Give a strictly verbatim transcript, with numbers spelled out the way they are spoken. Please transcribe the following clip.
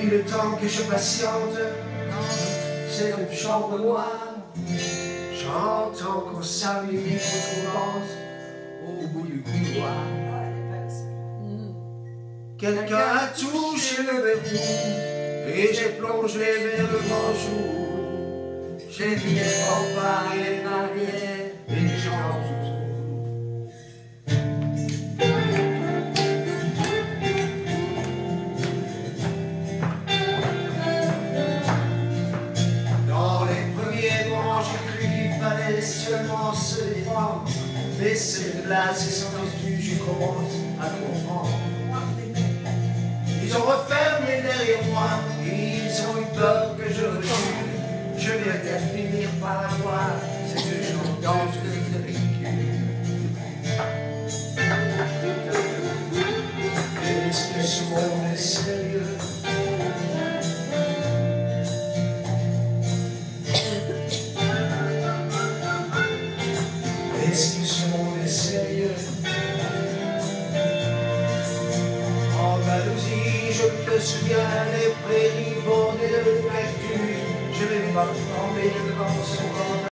depuis le temps que je patiente, c'est que tu chantes de moi. J'entends qu'on salue les commence au bout du couloir. Quelqu'un a touché le verrou et j'ai plongé vers le grand jour. J'ai vu les fanfares et les navires et les gens autour. Dans les premiers moments, j'ai cru qu'il fallait seulement se défendre. Mais c'est de là, c'est sans excuse, je commence à comprendre. Ils ont refermé derrière moi, ils ont eu peur que je recule. Je viens bien finir par la voir, c'est que je danse de ridicule. Est-ce que ce monde est sérieux? Est-ce que ce monde est sérieux? En Malaisie, je me souviens, les prairies bordées de cactus. Je vais pas trembler devant son